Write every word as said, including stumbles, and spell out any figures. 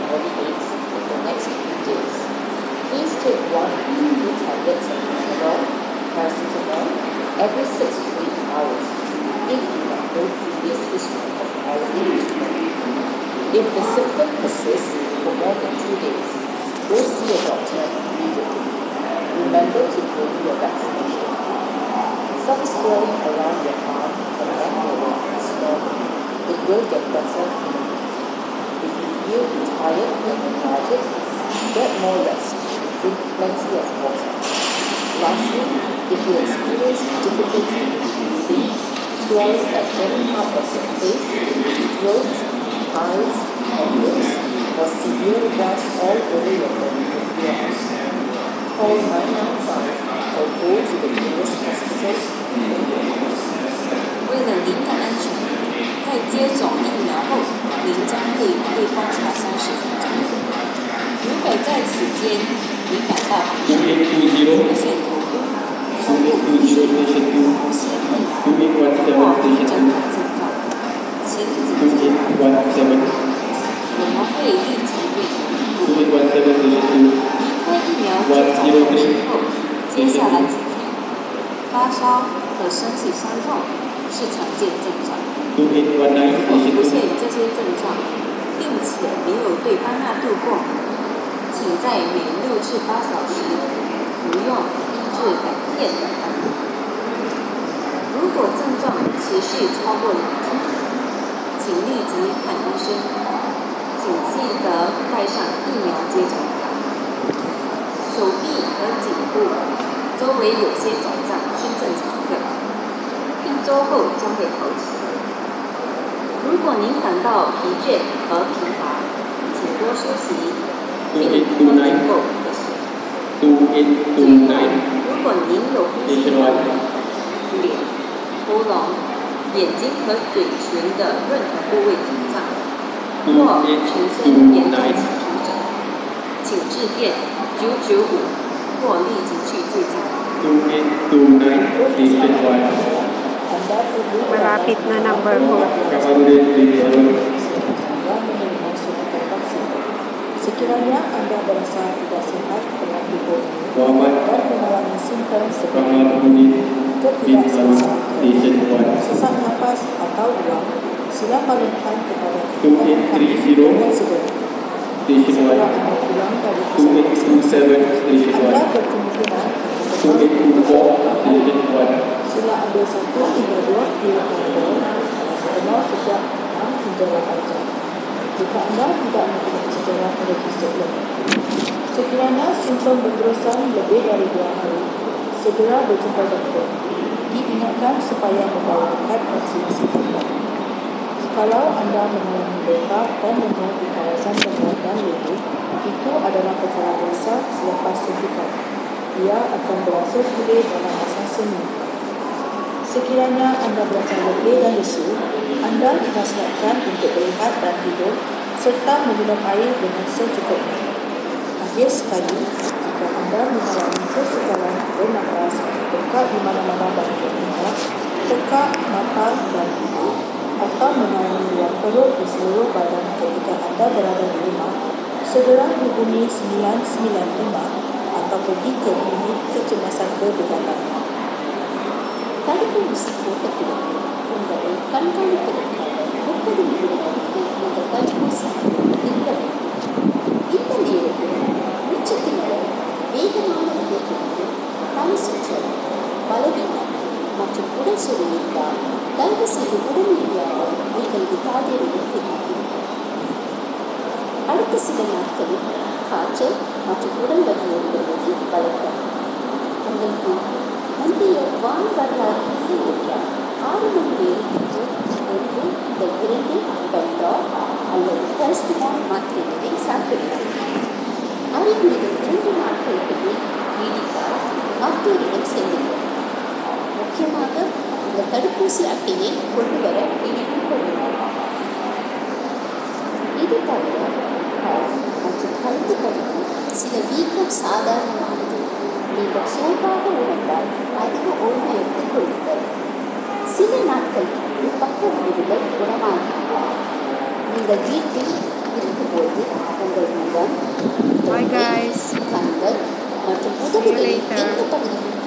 body aches in the next few days. Please take one to two tablets of Panadol, paracetamol every six to eight hours if you have no previous history of allergy treatment. If the symptom persists for more than two days, go see a doctor immediately. Remember to bring your vaccination. Some swelling around your arm and neck area is normal. It will get better in a week. If you feel tired and lethargic, get more rest. Drink plenty of water. Lastly, if you experience difficulty breathing, swelling at any part of your face, throat, eyes, and lips, or severe rash all over your body or ears, call nine nine five or go to the nearest hospital. 为了您的安全，在接种疫苗后，您将会被观察三十分钟。如果在此间你感到出现头晕、胸部不适、呼吸困难或整体症状，请紧急我们会立即为您服务。离开疫苗接种中心后，接下来几天，发烧和身体酸痛是常见症状。如果出现这些症状，并且没有对巴纳度过，请在每六至八小时服用抑制改变的安眠。如果症状持续超过两天，请立即看医生。请记得带上疫苗接种卡。手臂和颈部周围有些肿胀是正常的，一周后将会好起。如果您感到疲倦和疲乏，请多休息，并多能够喝水。最后，如果您有呼吸道、脸、喉咙、眼睛和嘴唇的任何部位紧张，或全身严重起皮疹，请致电九九五或立即去就诊。 Malapit na number ko. Sekiranya anda berasa tidak sihat dengan tubuh dan mengalami simptom seperti ketidakselesaan, sesak nafas atau ruam, sila malukan kepada dengan segera. Segera anda pulang dari puskesmas, anda berkemungkinan sila ambil satu hingga dua pil Panadol selama sejak enam hingga lapan jam. Jika anda tidak mempunyai sejarah allergi sebelumnya, sekiranya simptom berterusan lebih dari dua hari, segera berjumpa doktor. Diingatkan supaya membawa kad vaksinasi anda. Kalau anda mengalami bengkak dan lengan di kawasan lengan dan lutut, itu adalah perkara biasa selepas suntikan. Ia akan beransur pulih dalam masa seminggu. Sekiranya anda berasa letih dan lesu, anda dinasihatkan untuk berehat dan tidur serta meminum air dengan secukupnya. Akhir sekali, jika anda mengalami kesukaran bernafas, bengkak di mana-mana bahagian tubuh, tekak mata dan hidung, atau mengalami luar perut di seluruh badan ketika anda berada di rumah, segera hubungi sembilan sembilan lima atau pergi ke klinik kecemasan berdekatan. தடுப்பு ஊசி போட்டபிறகு உங்களை கண்காணிப்பதற்காக முப்பது நிமிடங்களுக்கு இந்த தடுப்பூசி இருக்க வேண்டும். இந்த நேரத்தில் உச்சத்தினர் வேகமான இதயத்திற்கு தலை சுற்றல், பலவீனம் மற்றும் உடல் சுவை இருந்தால் தயவு செய்து உடனடியாக உங்களது தாதியரிடம் தெரிவிக்கும். அடுத்த சில நாட்களில் காய்ச்சல் மற்றும் உடல் வலி ஏற்படுவது வழக்கம். உங்களுக்கு முந்தைய வான் வரலாறு இல்லை என்றால் ஆறு மணி நேரத்திற்கு ஒன்று இந்த இரண்டு பென்டால் அல்லது பாராசிட்டமால் மாத்திரைகளை சாப்பிடலாம். அறிகுறிகள் இரண்டு நாட்களுக்கு மேல் நீடித்தால் மருத்துவரிடம் செல்லுங்கள். முக்கியமாக இந்த தடுப்பூசி அட்டையை கொண்டு வர நினைவு கொள்ளுங்கள். இது தவிர மற்றும் கழுத்து கடிக்கு சில வீக்கம் சாதாரணமானது. நீங்கள் சோர்வாக உணர்ந்தால் அதிக ஓய்வு எடுத்துக் கொள்ளுங்கள். சில நாட்களில் பக்க விளைவுகள் குணமாகின்றன. நீங்கள் வீட்டில் இருக்கும்போது உங்கள் See you later. எந்த பகுதியில்